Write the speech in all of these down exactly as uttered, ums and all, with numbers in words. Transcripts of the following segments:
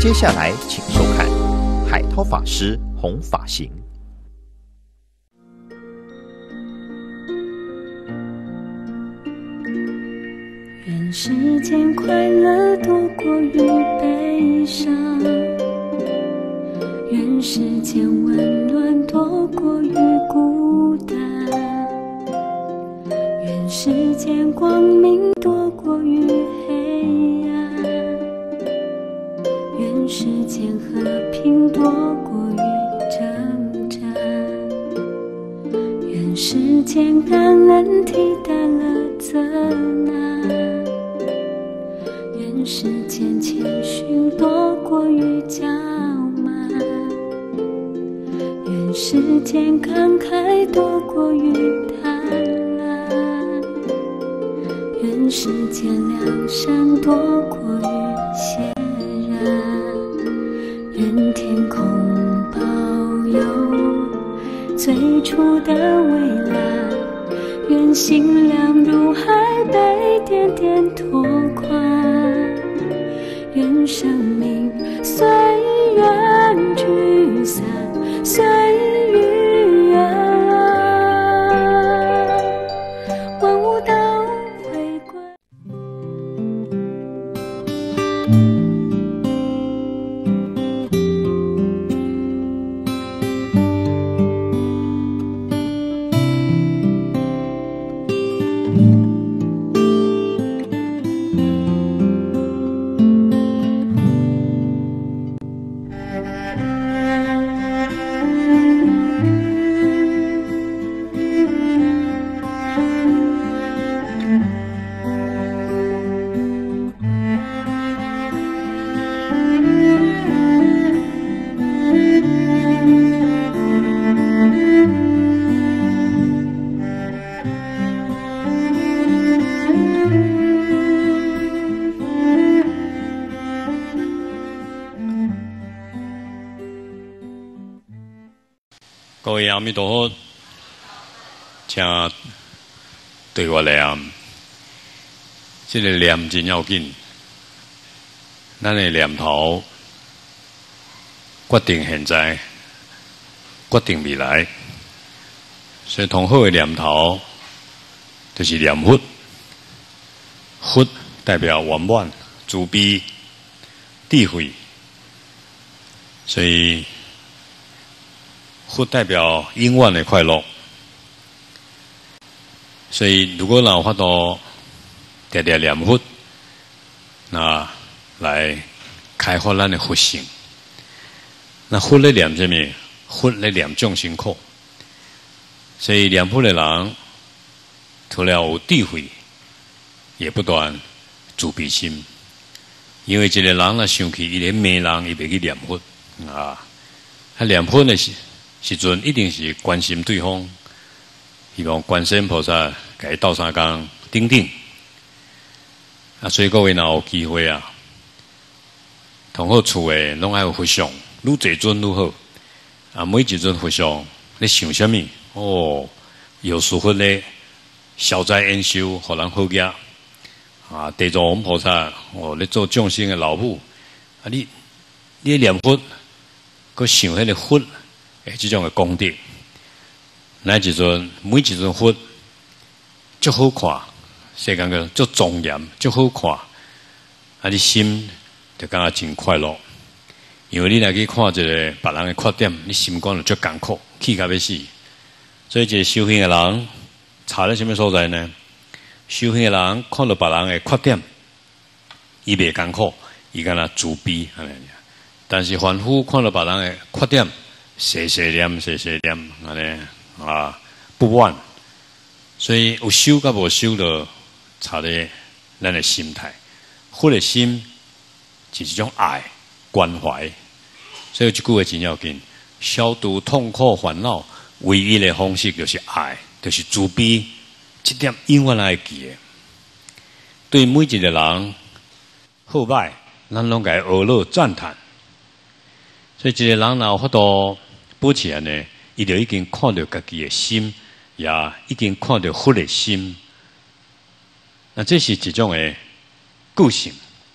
接下来，请收看海涛法师弘法行。 愿世间快乐多过于悲伤，愿世间温暖多过于孤单，愿世间光明多过于黑暗，愿世间和平多过于征战，愿世间感恩替代了责难，愿世间谦逊多过于骄慢，愿世间慷慨多过于贪婪，愿世间良善多过于邪然，愿天空保有最初的蔚蓝，愿心量如海被点点拓宽，愿生命随缘聚散，随遇而安，万物都回归。 各位阿弥陀佛，请对我念，这个念真要紧。咱的念头决定现在，决定未来。所以，同好的念头就是念佛。佛代表圆满、慈悲、智慧，所以。佛代表永远的快乐，所以如果有法度常常念佛，那来开发咱的佛性。那佛在念什么？佛在念众生苦。所以念佛的人，除了有智慧，也不断慈悲心。因为一个人若想起伊连骂人，伊袂去念佛啊。他念佛的时。时阵一定是关心对方，希望观世音菩萨给他斗相共顶顶。啊，所以各位若有机会啊，同好厝诶，拢爱有佛像，愈济尊愈好。啊，每一尊佛像，你想什么？哦，有师佛咧，消灾延寿，互人好业。啊，地藏王菩萨，哦，咧做众生诶老母。啊，你你念佛，佮想迄个佛。诶，这种的功德，乃一尊每一尊佛，足好看，世间个足庄严，足好看，啊，你心就感觉真快乐。因为你来去看一个别人的缺点，你心肝就足艰苦，气甲要死。所以，一个修行的人，差在什么所在呢？修行的人看到别人的缺点，伊袂艰苦，伊敢若自卑，但是凡夫看到别人的缺点，细细念，细细念，安尼啊不满，所以有修甲无修的差咧咱的心态。佛的心是一种爱关怀，所以这句话真要紧。消除痛苦烦恼唯一的方式就是爱，就是慈悲，这点永远爱记的。对每一个人好歹，咱拢该学乐赞叹。所以一个人若有法度保持安尼，伊就已经看到家己的心，也已经看到佛的心。那这是一种的个性，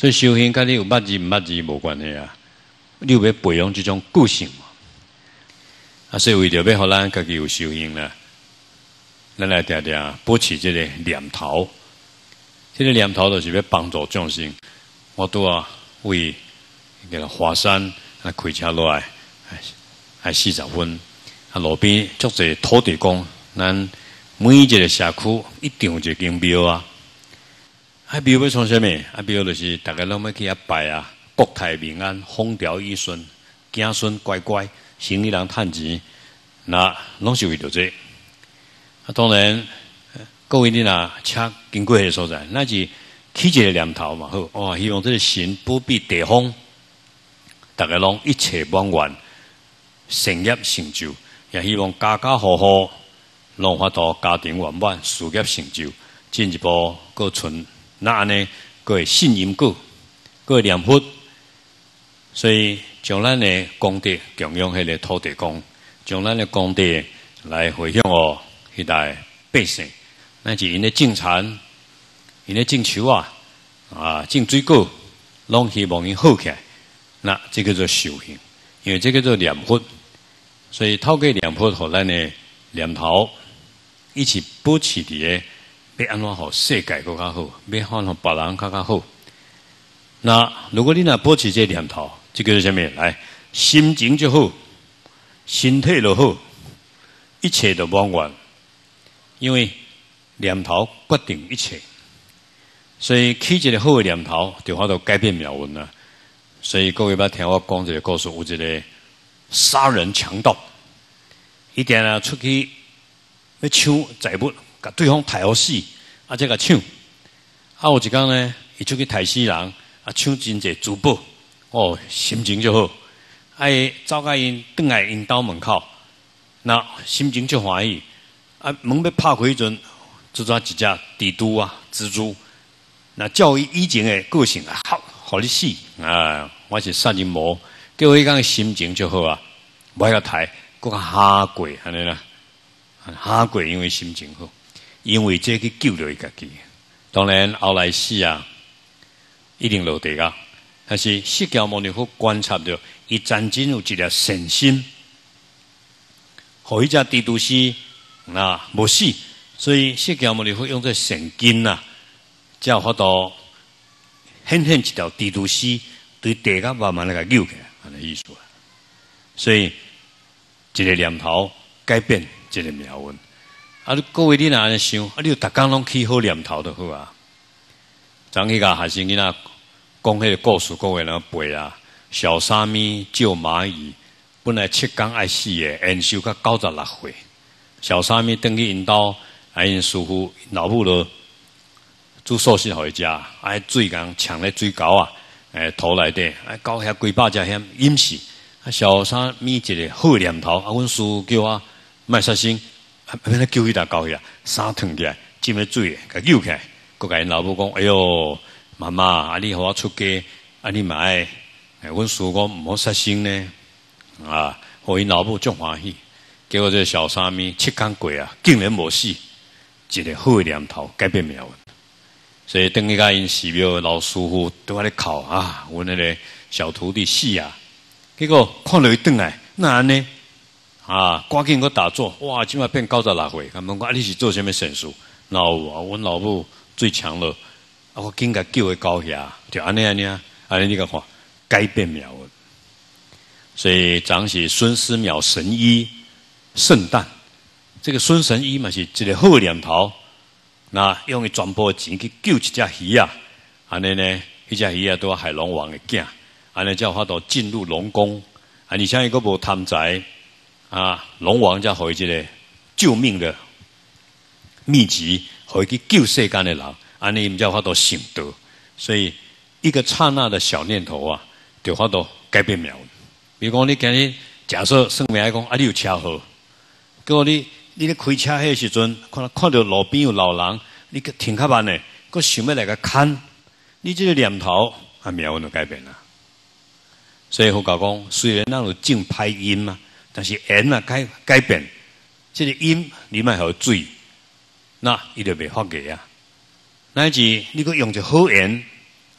所以修行跟你有捌字唔捌字无关系啊，你要培养这种个性嘛。啊，所以为着要互咱家己有修行啦，咱来定定保持这个念头。这个念头就是要帮助众生。我拄啊为那个华山啊开车落来，还四十分。啊，路边足侪土地公，咱每一个社区一定有一间庙啊。啊，庙要创啥物？啊，庙就是大家拢要去遐拜啊，国泰民安，风调雨顺，子孙乖乖，生意人趁钱，那拢是为着这。啊，当然，各位你若车经过迄个所在，那是起一个念头嘛，好，哇，希望这个神不必地方，大家拢一切满愿，成业成就。也希望家家户户拢法度家庭圆满，事业成就，进一步搁存那安尼，搁会信因果，搁会念佛，所以将咱的功德供养迄个土地公，将咱的功德来回向哦，迄代百姓，那是因咧种田，因咧种树啊，啊种水果，拢希望因好起来，那这个叫做修行，因为这个叫做念佛。所以透过念佛，互咱的念头一起保持伫个，要安怎互世界更较好，要安怎别人更较好。那如果你若保持这念头，这个是啥物？来，心情就好，身体就好，一切都满愿。因为念头决定一切，所以起一个好的念头，就法度改变命运啦。所以各位捌听我讲一个故事，有一个杀人强盗，一定啊出去要抢财物，甲对方杀好死，啊再甲抢。啊有一天呢，伊出去杀死人，啊抢真济珠宝，哦心情就好。啊伊走到因转来因兜门口，那心情就欢喜。啊门要拍开迄阵，就抓一只蜘蛛啊蜘蛛，那照伊以前的个性啊，好，互你死啊！我是杀人魔。叫我迄讲心情就好啊，无爱个抬，搁较哈过安尼啦，哈过因为心情好，因为这去救了伊家己。当然后来死啊，一定落地啊。但是释迦牟尼佛观察到，伊真正有一粒善心，互迄只蜘蛛丝那无死，所以释迦牟尼佛用这善根呐，才有法度显现一条蜘蛛丝，对地甲慢慢来个扭起来。安尼意思啊，所以一个念头改变一个命运。啊，各位你若安尼想，啊，你就逐工拢起好念头就好啊。昨迄个学生囡仔讲迄个故事，各位人背啊。小沙弥救蚂蚁，本来七天爱死的，延寿到九十六岁。小沙弥登去因兜，啊，因师傅老母就煮素食互伊食，啊，水共呛咧水沟啊。诶，土内底，啊，到遐几百只遐淹死，啊，小沙弥一个好念头，啊，阮师父叫我卖杀生，啊，免咧叫伊搭狗遐，衫脱起来，浸咧水，甲扭起来，佮甲因老母讲，哎哟，妈妈，啊，你互我出家，啊，你嘛爱，诶，阮师父讲毋好杀生呢，啊，互因老母足欢喜，结果这个小沙弥七天过啊，竟然无死，一个好念头改变命运。所以等于甲因寺庙老师傅都在咧哭啊，阮那个小徒弟死啊，结果看到伊转来，那安尼啊，赶紧给打坐，哇，今麦变九十六岁，他问我啊，你是做什么善事？然后啊，阮老母最强了，啊，我紧甲叫伊高遐，就安尼安尼啊，安尼你个看，改变命运。所以昨是孙思邈神医圣诞，这个孙神医嘛是一个好念头。那用伊全部钱去救一只鱼啊，安尼呢，迄只鱼啊都海龙王的囝，安尼才有法度进入龙宫。啊，而且伊个无贪财啊，龙王才互伊一个救命的秘籍，互伊去救世间的人，安尼伊才有法度成道。所以一个刹那的小念头啊，就法度改变命运。比如讲，你今日假设算命来讲，啊，你有车祸，结果你。你咧开车迄时阵，看看到路边有老人，你个停较慢呢，佮想要来个牵，你这个念头啊，命运就改变啦。所以佛教讲，虽然咱有种歹因嘛，但是缘啊改改变，这个因你莫互水，那伊就袂发芽啊。乃至你佮用一好缘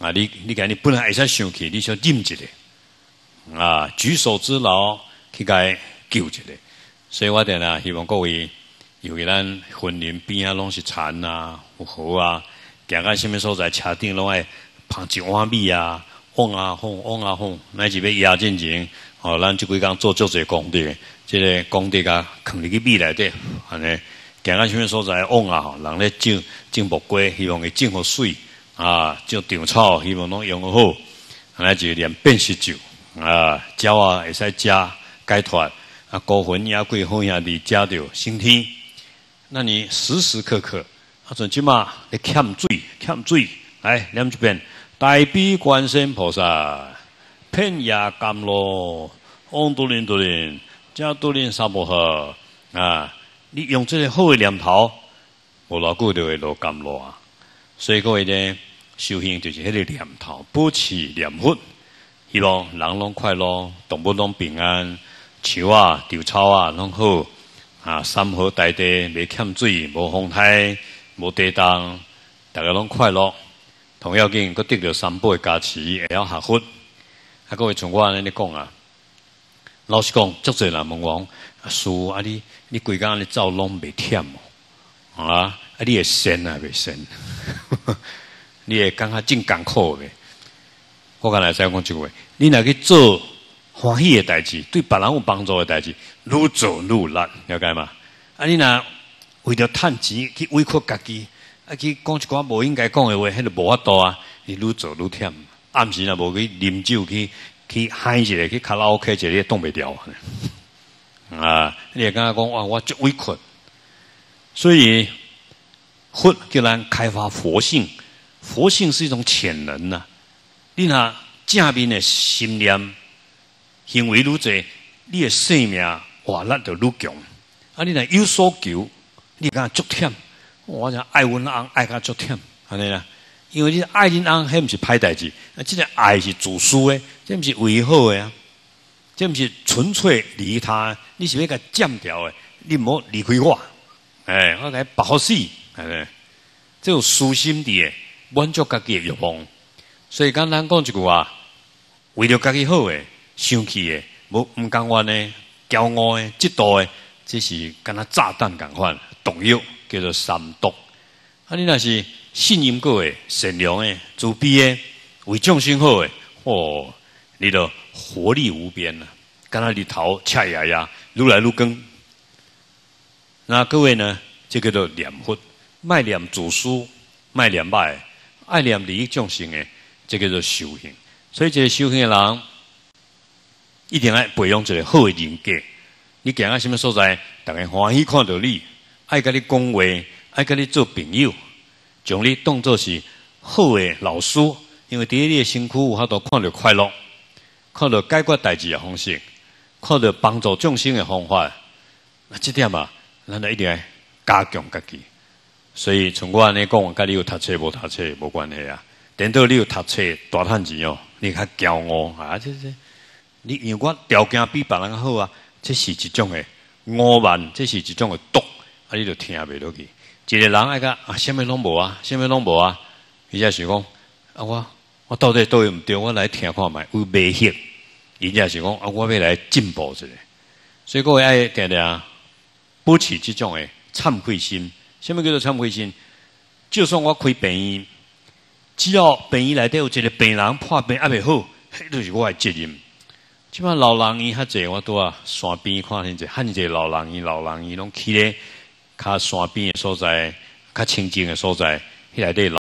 啊，你你讲你本来会使生气，你想忍一下，啊，举手之劳去甲救一下。所以我哋呢，希望各位，尤其咱婚姻边啊，拢是田啊、有河啊，行到什么所在，车顶拢爱捧一碗米啊，往啊放，往啊放，乃至要压进前，哦，咱即几工做足侪功德，即、这个功德啊，放入去米内底，安尼行到什么所在，往啊，吼，人咧种种木瓜，希望伊种好水。啊，种长草，希望拢用好，安尼就连变食酒啊，鸟啊会使食解脱，啊，孤魂野鬼好兄弟食着升天。那你时时刻刻，啊，像即马咧欠水，欠水，来念一遍：大悲观世音菩萨，遍野甘露，唵嘟灵嘟灵，加嘟灵三摩诃啊！你用这个好的念头，无偌久就会落甘露啊。所以各位呢，修行就是迄个念头，保持念佛，希望人拢快乐，动物拢平安，树啊、稻草啊拢好，啊，山河大地袂欠水，无风台，无地动，大家拢快乐。同要紧，佮得到三宝的加持，会晓学佛。啊，各位像我安尼讲啊，老实讲，足侪人问我，啊，师父啊，你你规工安尼走拢袂忝哦，啊？啊！你会sen啊，袂sen你会感觉真艰苦呗？我刚才再讲一句话：你若去做欢喜的代志，对别人有帮助的代志，愈做愈难，了解吗？啊！你若为着趁钱去委屈家己，啊去讲一寡无应该讲的话，迄个无法度啊！你愈做愈忝。暗时若无去啉酒去去嗨一下，去卡拉 OK 一下，你挡袂掉啊！你会感觉讲哇，我足委屈，所以。佛叫咱开发佛性，佛性是一种潜能呐、啊。你若正面的心念行为愈侪，你的生命活力就愈强。啊，你若有所求，你敢足忝。我讲爱阮翁爱甲足忝，安尼啦。因为你爱恁翁，迄毋是歹代志，啊，这个爱是自私的，这毋是为好的啊，这毋是纯粹利他，你是要甲占掉的，你唔好离开我。哎，我甲保护死。哎，这有私心的，满足家己的欲望。所以简单讲一句话，为了家己好诶，生气诶，无唔甘愿诶，骄傲诶，嫉妒诶，这是敢若炸弹共款，毒药叫做三毒。啊，你若是信因果诶，善良诶，慈悲诶，为众生好诶，哦，你就活力无边啦，敢若日头赤呀呀，愈来愈光。那各位呢，这叫做念佛。卖念自私，卖念歹，爱念利益众生的，这叫做修行。所以，这个修行的人一定要培养一个好的人格。你行到什么所在，大家欢喜看到你，爱跟你讲话，爱跟你做朋友，将你当作是好的老师。因为伫你的身躯有法度看到快乐，看到解决代志的方式，看到帮助众生的方法。那这点啊，咱就一定要加强家己。所以，从我安尼讲，甲你有读册无读册无关系啊。等到你有读册大趁钱哦，你较骄傲啊！这这，你因为我条件比别人好啊，这是一种的傲慢，这是一种的毒，啊，你就听袂落去。一个人爱甲啊，什么拢无啊，什么拢无啊，伊才是讲啊，我我到底对毋对？我来听看卖，有迷惑。伊才是讲啊，我要来进步一下。所以各位爱定定保持这种的忏悔心。什么叫做忏悔心？就算我开病院，只要病院内底有一个病人破病还袂好，迄就是我的责任。即摆老人院较济，我拄啊山边看现者，汉者老人院、老人院拢去咧较山边的所在、较清静的所在，迄内底。